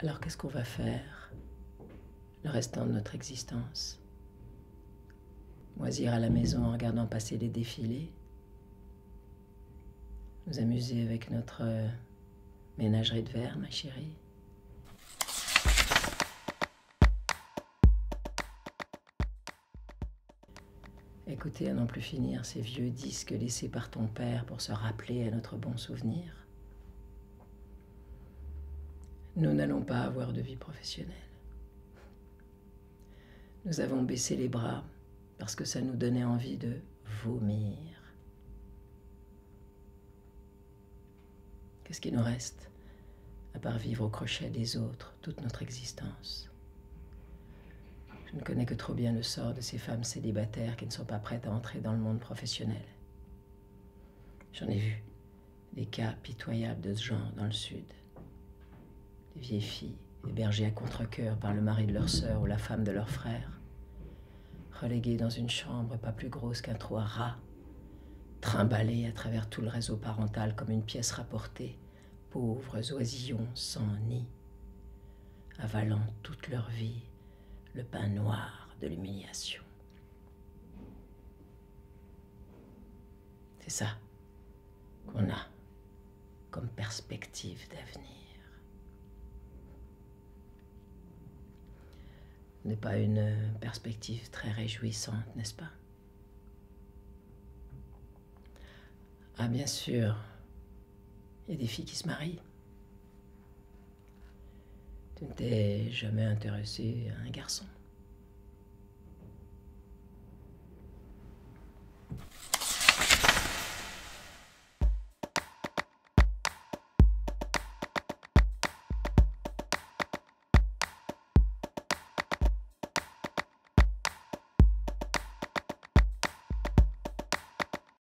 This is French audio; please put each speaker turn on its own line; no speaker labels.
Alors qu'est-ce qu'on va faire le restant de notre existence? Moisir à la maison en regardant passer les défilés? Nous amuser avec notre ménagerie de verre, ma chérie? Écouter à n'en plus finir ces vieux disques laissés par ton père pour se rappeler à notre bon souvenir? Nous n'allons pas avoir de vie professionnelle. Nous avons baissé les bras parce que ça nous donnait envie de vomir. Qu'est-ce qui nous reste à part vivre au crochet des autres toute notre existence? Je ne connais que trop bien le sort de ces femmes célibataires qui ne sont pas prêtes à entrer dans le monde professionnel. J'en ai vu des cas pitoyables de ce genre dans le Sud. Des vieilles filles hébergées à contre-cœur par le mari de leur sœur ou la femme de leur frère, reléguées dans une chambre pas plus grosse qu'un trou à rats, trimballées à travers tout le réseau parental comme une pièce rapportée, pauvres oisillons sans nid, avalant toute leur vie le pain noir de l'humiliation. C'est ça qu'on a comme perspective d'avenir. Ce n'est pas une perspective très réjouissante, n'est-ce pas? Ah, bien sûr, il y a des filles qui se marient. Tu ne t'es jamais intéressé à un garçon?